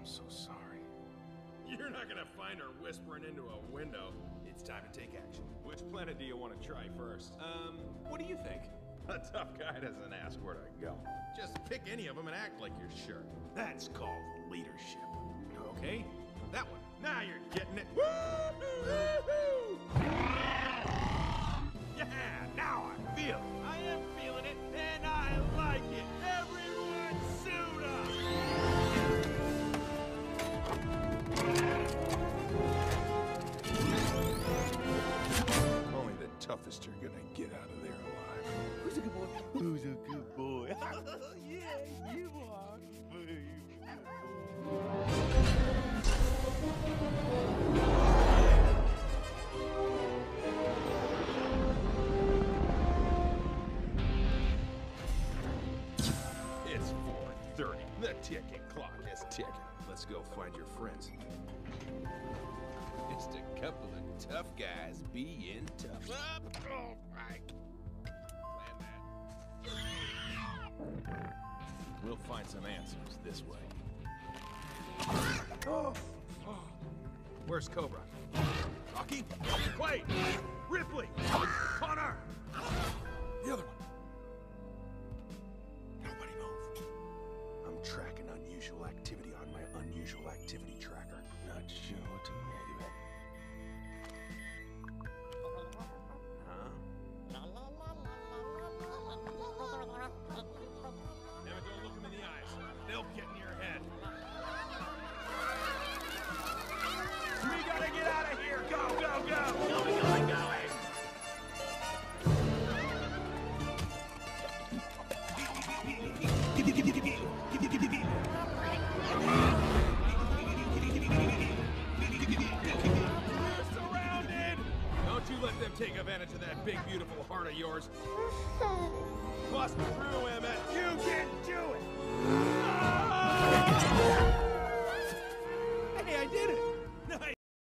I'm so sorry. You're not gonna find her whispering into a window. It's time to take action. Which planet do you want to try first? What do you think? A tough guy doesn't ask where to go. Just pick any of them and act like you're sure. That's called leadership. Okay, that one. Now you're getting it. Woo-hoo! Yeah, now I feel it. I am feeling it, and I like it. Everyone suit up! Only the toughest are gonna get out of there alive. Who's a good boy? Who's a good boy? Yeah, you are. It's 4:30. The ticking clock is ticking. Let's go find your friends. Just a couple of tough guys being tough. All right. Plan that. We'll find some answers this way. Where's Cobra? Rocky? Quaid! Ripley! Connor! The other one. Nobody move. I'm tracking unusual activity on my unusual activity tracker. Not sure what to make of it. Never don't look them in the eyes. They'll get in your head. We gotta get out of here! Go, go, go! Going, going, going! We're surrounded! Don't you let them take advantage of that big, beautiful heart of yours. Bust through, Emmett! You can do it!